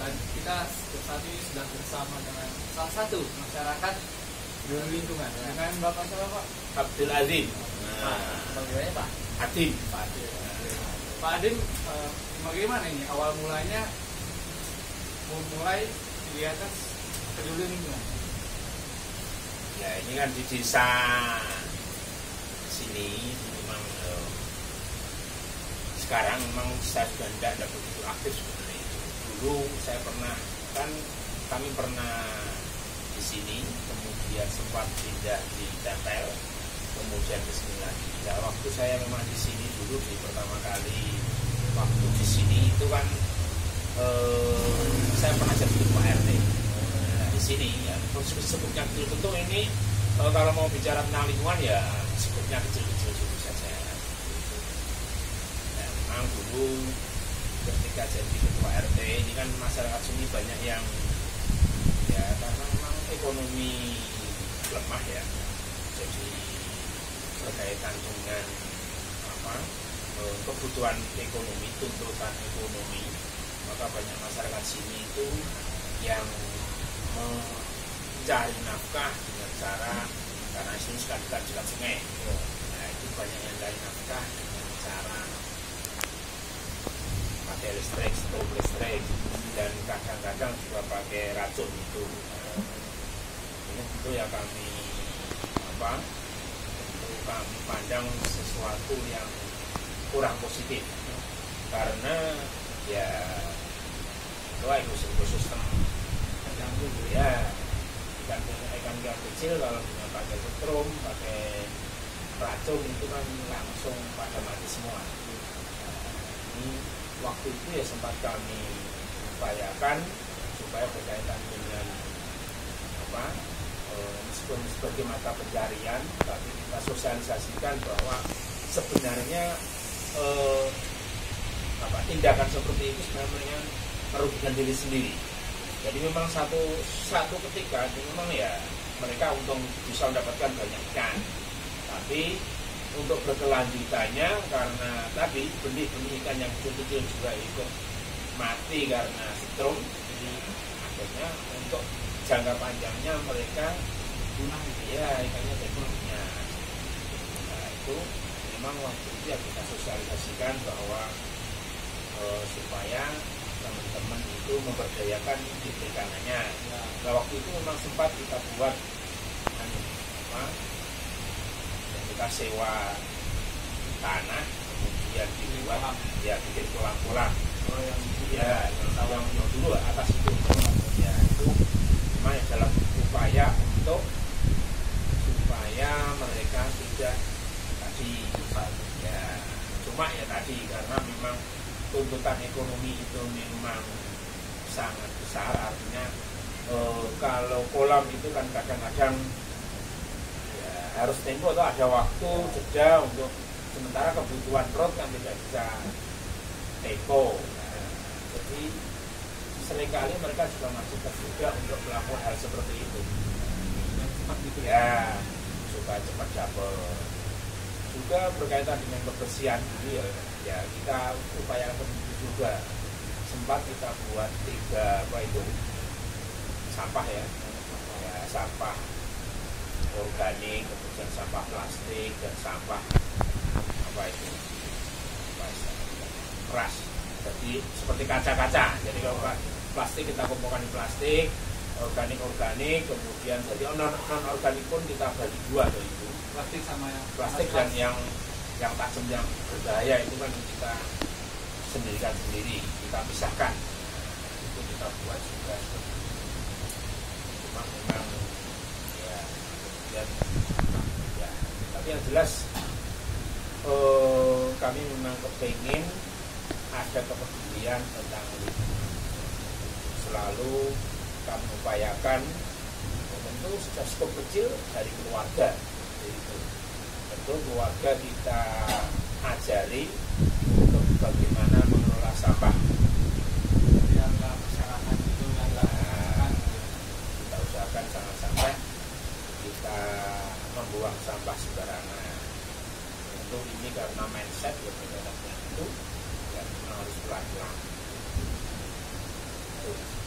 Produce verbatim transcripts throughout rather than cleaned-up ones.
dan kita saat ini sedang bersama dengan salah satu masyarakat peduli lingkungan ya. Dengan Bapak siapa Pak? Abdul Azim. Nah, bagaimana Pak? Adim. Pak Adim. Pak Adim, eh, bagaimana ini awal mulanya memulai kegiatan peduli lingkungan? Ya ini kan di desa sini memang eh, sekarang memang saya sudah tidak ada begitu aktif sebenarnya. Dulu saya pernah kan kami pernah di sini, kemudian sempat pindah di Tempel, kemudian ke sini lagi. Ya, waktu saya memang di sini dulu di pertama kali waktu di sini itu kan eh, saya pernah jadi ketua R T. Nah, di sini ya sebutnya kecil tentu ini eh, kalau mau bicara tentang lingkungan ya sebutnya kecil-kecil dulu saja. Ya, memang dulu ketika jadi ketua R T ini kan masyarakat sini banyak yang ya karena memang ekonomi lemah ya, jadi berkaitan dengan apa kebutuhan ekonomi, tuntutan ekonomi, maka banyak masyarakat sini itu yang mencari nafkah dengan cara karena sini suka dekat dekat sungai, nah itu banyak yang cari nafkah dengan cara pakai listrik, stove listrik, dan kadang-kadang juga pakai racun itu. Ini tentu ya kami apa? Tentu kami pandang sesuatu yang kurang positif, karena ya itu ekosistem yang dulu ya ikan ikan ikan kecil kalau dengan pakai setrum, pakai racun itu kan langsung pada mati semua. Nah, ini waktu itu ya sempat kami upayakan supaya berkaitan dengan apa meskipun sebagai mata pencarian, tapi kita sosialisasikan bahwa sebenarnya eh, apa tindakan seperti itu sebenarnya merugikan diri sendiri. Jadi memang satu satu ketika itu memang ya mereka untung bisa mendapatkan banyak ikan, tapi untuk berkelanjutannya karena tadi benih-benih ikan yang kecil-kecil juga ikut mati karena setrum, jadi akhirnya untuk jangka panjangnya mereka punah ya ikannya punahnya. Nah itu memang waktu itu ya kita sosialisasikan bahwa e, supaya teman-teman itu memberdayakan di perikanannya. Nah waktu itu memang sempat kita buat apa? Kita sewa tanah, kemudian dibuat ya bikin kolam-kolam. Oh, yang ya yang, yang dulu atas itu ya itu cuma ya dalam upaya untuk supaya mereka tidak tadi ya cuma ya tadi karena memang tuntutan ekonomi itu memang sangat besar, artinya e, kalau kolam itu kan kadang-kadang harus tempo atau ada waktu jeda untuk sementara kebutuhan perut kan tidak bisa tempo. Nah, jadi seringkali mereka juga masih tergoda untuk melakukan hal seperti itu. Cepat gitu ya, supaya cepat dapat. Juga berkaitan dengan kebersihan dulu ya, ya kita upayakan juga. Sempat kita buat tiga apa itu sampah ya, ya sampah organik, kemudian sampah plastik dan sampah apa itu keras. Jadi seperti kaca-kaca. Jadi kalau plastik kita kumpulkan di plastik, organik organik, kemudian jadi non non organik pun kita bagi dua tuh itu. Plastik sama yang plastik dan yang yang tajam yang berbahaya itu kan kita sendirikan sendiri, kita pisahkan. Itu kita buat juga. Cuma memang dan ya, tapi yang jelas eh, kami memang kepengen ada kepedulian tentang lingkungan. Selalu kami upayakan tentu sudah skop kecil dari keluarga. Jadi, tentu keluarga kita ajari untuk bagaimana mengelola sampah. Biar masyarakat itu nah, kita usahakan jangan sampai kita membuang sampah sembarangan. Tentu ini karena mindset ya berkaitan dengan itu ya memang harus pelan-pelan.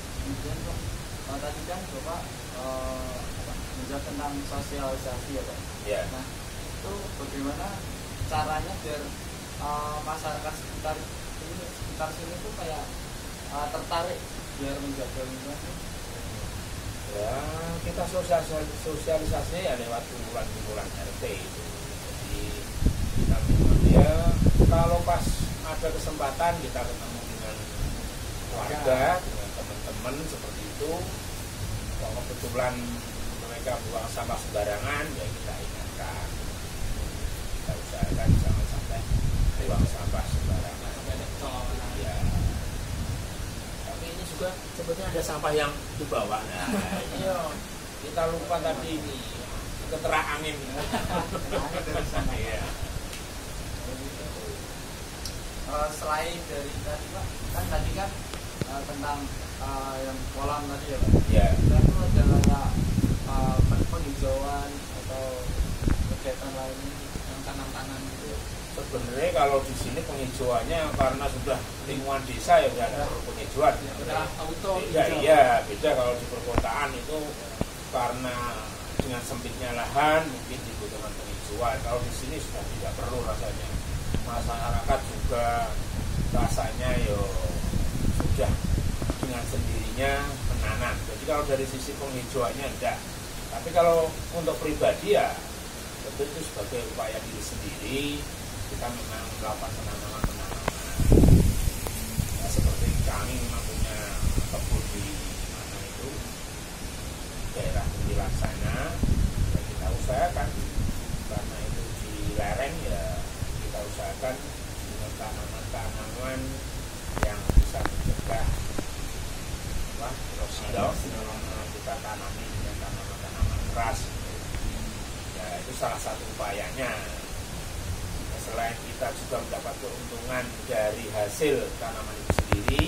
uh, tadi kan Bapak uh, menjawab tentang sosialisasi ya Pak. Ya. Nah itu bagaimana caranya biar uh, masyarakat sekitar ini sekitar sini tuh kayak uh, tertarik biar menjaga lingkungan? Ya kita sosialisasi sosialisasinya ya lewat kumpulan-kumpulan R T itu. Jadi kita memang ya kalau pas ada kesempatan kita ketemu dengan warga, dengan teman-teman seperti itu. Kalau kebetulan mereka buang sampah sembarangan, ya kita ingatkan. Kita usahakan jangan sampai buang sampah sembarangan. Ya. Tapi ini juga sebetulnya ada sampah yang dibawa. Nah, ini yo, kita lupa tadi ini keterak angin. Iya. Uh, selain dari tadi Pak, kan tadi kan uh, tentang uh, yang kolam tadi ya Pak. Ya. Dan itu ada kayak uh, penghijauan atau kegiatan lain yang tanam-tanam gitu. Sebenarnya kalau di sini penghijauannya karena sudah lingkungan desa ya sudah ada penghijauan. Ya, udah auto. Beda, iya, beda kalau di perkotaan itu karena dengan sempitnya lahan mungkin dibutuhkan penghijauan. Kalau di sini sudah tidak perlu rasanya. Masyarakat juga rasanya yo sudah dengan sendirinya menanam. Jadi kalau dari sisi penghijauannya enggak. Tapi kalau untuk pribadi ya tentu itu sebagai upaya diri sendiri kita memang melakukan penanaman-penanaman. Ya, seperti kami memang punya kebun di mana itu daerah pendidikan sana, ya kita usahakan karena itu di lereng ya kita usahakan dengan tanaman-tanaman yang bisa mencegah wah erosi kita tanami dengan tanaman-tanaman keras. Ya itu salah satu upayanya. Ya, selain kita juga mendapat keuntungan dari hasil tanaman itu sendiri,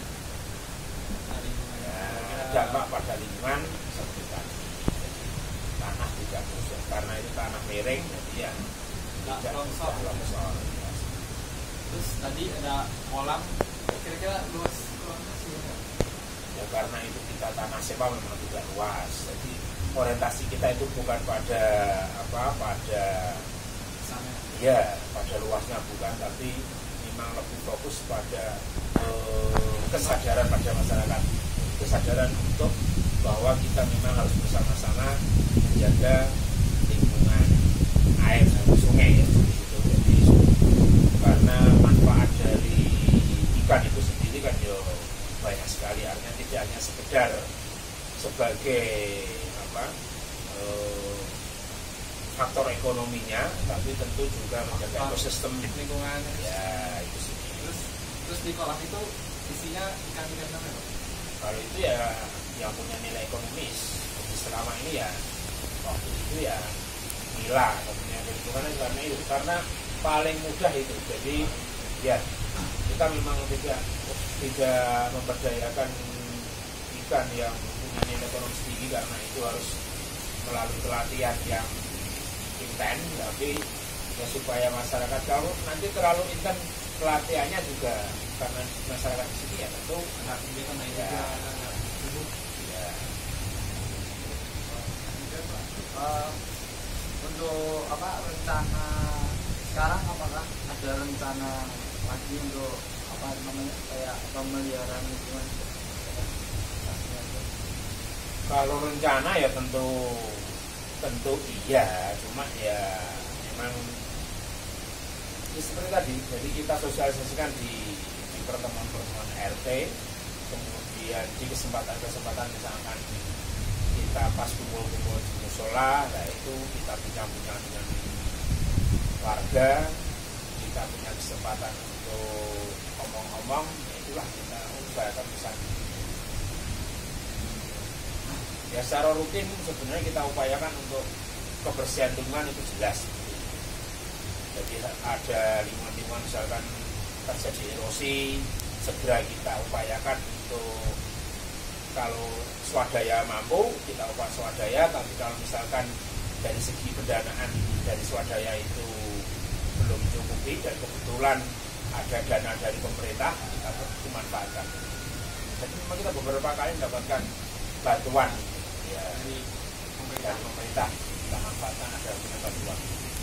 ya, dampak pada lingkungan seperti tadi. Tanah tidak busuk karena itu tanah miring, jadi ya tidak longsor. longsor. Ya. Terus tadi ada kolam, kira-kira luas kolamnya sih ya? Ya karena itu kita tanah sewa memang tidak luas, jadi orientasi kita itu bukan pada apa pada sana ya pada luasnya bukan, tapi memang lebih fokus pada eh, kesadaran pada masyarakat, kesadaran untuk bahwa kita memang harus bersama-sama menjaga lingkungan air sungai ya, gitu. Jadi karena manfaat dari ikan itu sendiri kan yo banyak sekali, artinya tidak hanya sekedar sebagai apa eh, faktor ekonominya, tapi tentu juga menjaga ekosistem lingkungan ya itu sendiri. Terus, terus di kolam itu isinya ikan-ikan apa Pak? Kalau itu ya yang punya nilai ekonomis. Jadi selama ini ya waktu itu ya nila punya lingkungan karena itu karena paling mudah itu. Jadi ya kita memang tidak tidak memberdayakan ikan yang punya nilai ekonomis tinggi karena itu harus melalui pelatihan yang intens, tapi ya supaya masyarakat kalau nanti terlalu intens pelatihannya juga karena masyarakat di sini ya tentu Anak ini kan ya, ya. Uh, untuk apa rencana sekarang apakah ada rencana lagi untuk apa namanya kayak pemeliharaan lingkungan? Kalau rencana ya tentu tentu iya, cuma ya memang ya seperti tadi, jadi kita sosialisasikan di, di pertemuan-pertemuan R T, kemudian di kesempatan-kesempatan misalkan kita pas kumpul-kumpul di musola, nah itu kita bincang-bincang dengan warga, kita punya kesempatan untuk ngomong-ngomong, ya itulah kita usahakan bisa. Ya secara rutin sebenarnya kita upayakan untuk kebersihan lingkungan itu jelas. Jadi ada lingkungan-lingkungan misalkan terjadi erosi, segera kita upayakan untuk kalau swadaya mampu kita upaya swadaya, tapi kalau misalkan dari segi pendanaan dari swadaya itu belum cukupi dan kebetulan ada dana dari pemerintah kita manfaatkan. Jadi memang kita beberapa kali mendapatkan bantuan ya Dari pemerintah. dari pemerintah, kita manfaatkan ada punya bantuan.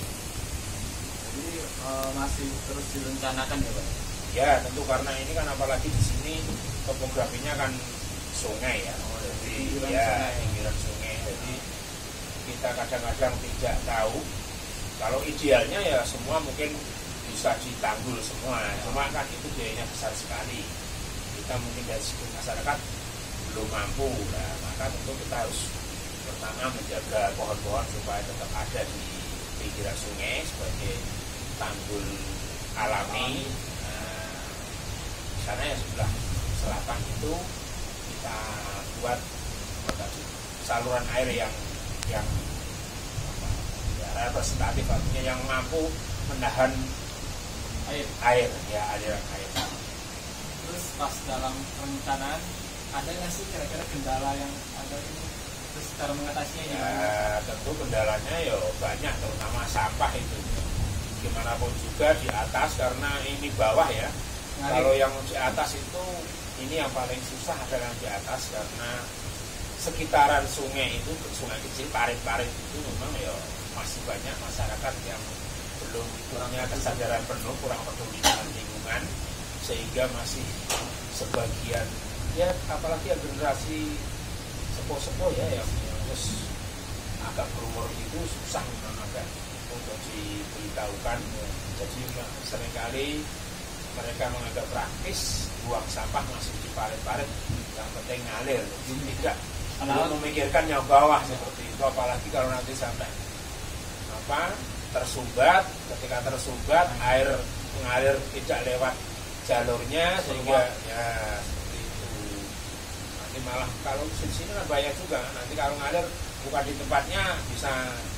Jadi eh, masih terus direncanakan ya Pak? Ya tentu karena ini kan apalagi di sini topografinya kan sungai ya, jadi pinggiran ya sungai. pinggiran sungai, jadi kita kadang-kadang tidak tahu. Kalau idealnya ya semua mungkin bisa ditanggul semua, cuma kan itu biayanya besar sekali. Kita mungkin dari segi masyarakat belum mampu, nah, maka tentu kita harus pertama menjaga pohon-pohon supaya tetap ada di pinggiran sungai sebagai tanggul alami. Nah, di sana ya sebelah selatan itu kita buat apa tadi, saluran air yang yang apa, ya, representatif, artinya yang mampu menahan Air. air ya aliran air. Terus pas dalam perencanaan ada nggak sih kira-kira kendala yang ada ini? Terus cara mengatasinya Ya gimana? tentu kendalanya ya banyak, terutama sampah itu. Gimana pun juga di atas, karena ini bawah ya. Ngalir. Kalau yang di atas itu ini yang paling susah adalah yang di atas, karena sekitaran sungai itu, sungai kecil, parit-parit itu memang ya masih banyak masyarakat yang belum punya kesadaran penuh, kurang peduli dengan lingkungan, sehingga masih sebagian ya apalagi yang generasi sepuh-sepuh ya yang, yang terus agak berumur itu susah memang agak untuk diberitahukan. Jadi seringkali mereka menganggap praktis buang sampah masih di parit-parit, yang penting ngalir, tidak belum memikirkan yang bawah seperti itu. Apalagi kalau nanti sampai apa tersumbat, ketika tersumbat air mengalir tidak lewat jalurnya, sehingga ya seperti itu. Nanti malah kalau di sini kan bahaya juga, nanti kalau ngalir bukan di tempatnya bisa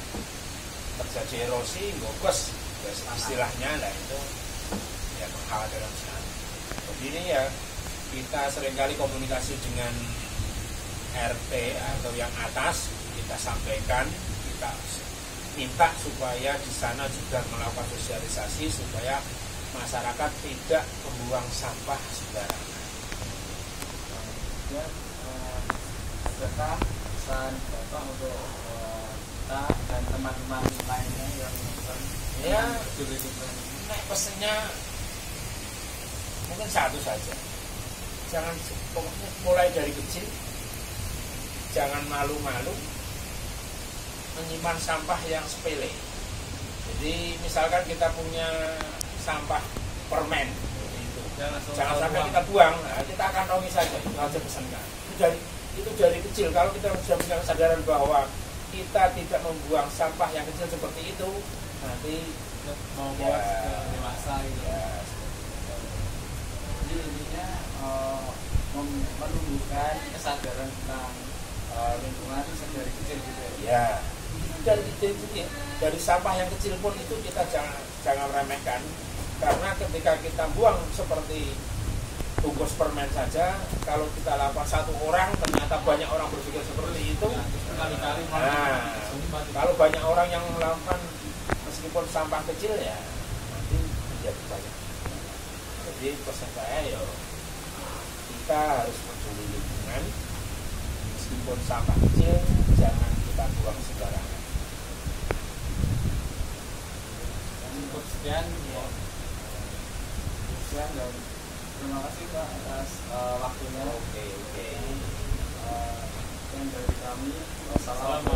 terjadi erosi, gogos istilahnya lah, itu ya mengkhawatirkan sekali. Jadi ini ya kita seringkali komunikasi dengan R T atau yang atas, kita sampaikan, kita minta supaya di sana juga melakukan sosialisasi supaya masyarakat tidak membuang sampah sembarangan. Kemudian eh, adakah pesan Bapak untuk eh, kita dan teman-teman lainnya yang nonton Ya. peduli lingkungan ini? Nah, pesannya mungkin satu saja, jangan pokoknya mulai dari kecil, jangan malu-malu menyimpan sampah yang sepele. Jadi misalkan kita punya sampah permen itu, Jangan, jangan sampai kita buang, nah, kita akan rongi saja, itu aja pesankan. Itu dari itu dari kecil. Kalau kita sudah punya kesadaran bahwa kita tidak membuang sampah yang kecil seperti itu, nanti mau ya, bawa ke dewasa gitu. ya, Jadi intinya eh, mem- menumbuhkan kesadaran tentang eh, lingkungan itu dari kecil gitu ya. ya dari kecil itu ya, dari sampah yang kecil pun itu kita jangan jangan remehkan, karena ketika kita buang seperti bungkus permen saja, kalau kita lakukan satu orang ternyata banyak orang berpikir seperti itu. Nah, terus berkali-kali Nah, malah kalau banyak orang yang melakukan meskipun sampah kecil ya nanti menjadi banyak. Jadi pesan saya ya kita harus peduli lingkungan, meskipun sampah kecil jangan kita buang sembarangan. cukup sekian ya. Sekian dan terima kasih Pak atas eh, waktunya. Oke oke. Eh, Sekian dari kami. Wassalamualaikum